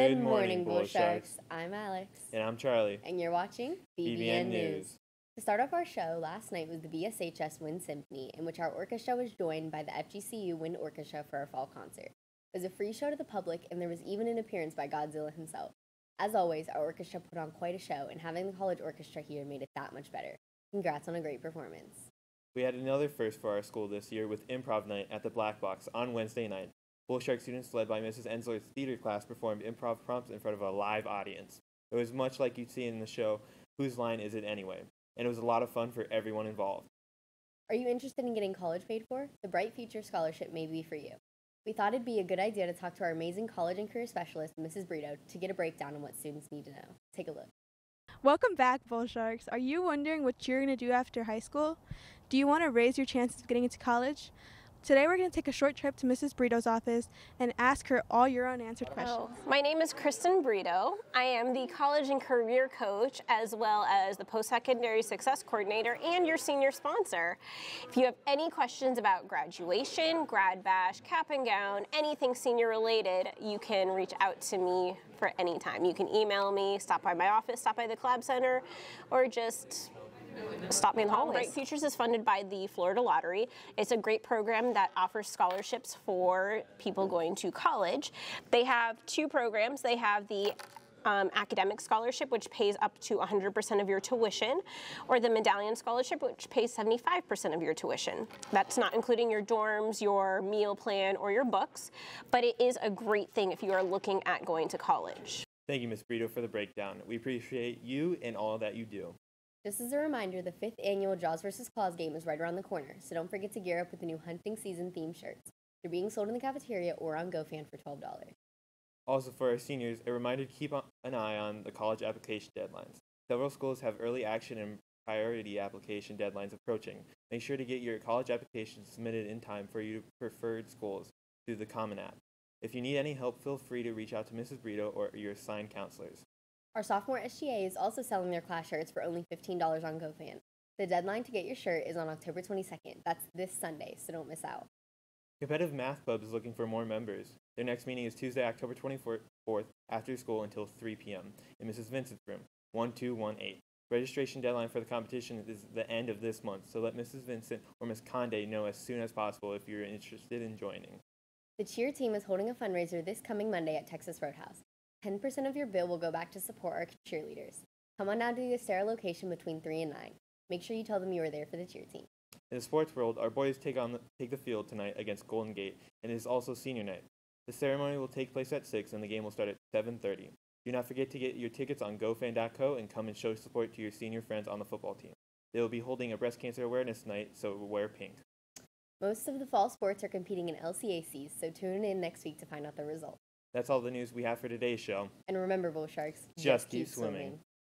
Good morning, Bull Sharks. I'm Alex. And I'm Charlie. And you're watching BBN News. To start off our show, last night was the VSHS Wind Symphony, in which our orchestra was joined by the FGCU Wind Orchestra for our fall concert. It was a free show to the public, and there was even an appearance by Godzilla himself. As always, our orchestra put on quite a show, and having the college orchestra here made it that much better. Congrats on a great performance. We had another first for our school this year with Improv Night at the Black Box on Wednesday night. Bull Shark students led by Mrs. Ensler's theater class performed improv prompts in front of a live audience. It was much like you'd see in the show, Whose Line Is It Anyway? And it was a lot of fun for everyone involved. Are you interested in getting college paid for? The Bright Future Scholarship may be for you. We thought it'd be a good idea to talk to our amazing college and career specialist, Mrs. Brito, to get a breakdown on what students need to know. Take a look. Welcome back, Bull Sharks. Are you wondering what you're going to do after high school? Do you want to raise your chances of getting into college? Today we're going to take a short trip to Mrs. Brito's office and ask her all your unanswered questions. My name is Kristen Brito. I am the college and career coach as well as the post-secondary success coordinator and your senior sponsor. If you have any questions about graduation, grad bash, cap and gown, anything senior related, you can reach out to me for any time. You can email me, stop by my office, stop by the Collab Center, or just stop me in the hallways. Bright Futures is funded by the Florida Lottery. It's a great program that offers scholarships for people going to college. They have two programs. They have the academic scholarship, which pays up to 100% of your tuition, or the medallion scholarship, which pays 75% of your tuition. That's not including your dorms, your meal plan, or your books, but it is a great thing if you are looking at going to college. Thank you, Ms. Brito, for the breakdown. We appreciate you and all that you do. Just as a reminder, the 5th annual Jaws vs. Claws game is right around the corner, so don't forget to gear up with the new hunting season themed shirts. They're being sold in the cafeteria or on GoFan for $12. Also, for our seniors, a reminder to keep an eye on the college application deadlines. Several schools have early action and priority application deadlines approaching. Make sure to get your college application submitted in time for your preferred schools through the Common App. If you need any help, feel free to reach out to Mrs. Brito or your assigned counselors. Our sophomore SGA is also selling their class shirts for only $15 on GoFan. The deadline to get your shirt is on October 22nd. That's this Sunday, so don't miss out. Competitive Math Club is looking for more members. Their next meeting is Tuesday, October 24th, after school until 3 p.m. in Mrs. Vincent's room, 1218. Registration deadline for the competition is the end of this month, so let Mrs. Vincent or Ms. Conde know as soon as possible if you're interested in joining. The cheer team is holding a fundraiser this coming Monday at Texas Roadhouse. 10% of your bill will go back to support our cheerleaders. Come on down to the Estera location between 3 and 9. Make sure you tell them you were there for the cheer team. In the sports world, our boys take the field tonight against Golden Gate, and it is also senior night. The ceremony will take place at 6, and the game will start at 7:30. Do not forget to get your tickets on gofan.co and come and show support to your senior friends on the football team. They will be holding a breast cancer awareness night, so wear pink. Most of the fall sports are competing in LCACs, so tune in next week to find out the results. That's all the news we have for today's show. And remember, Bull Sharks, just keep swimming.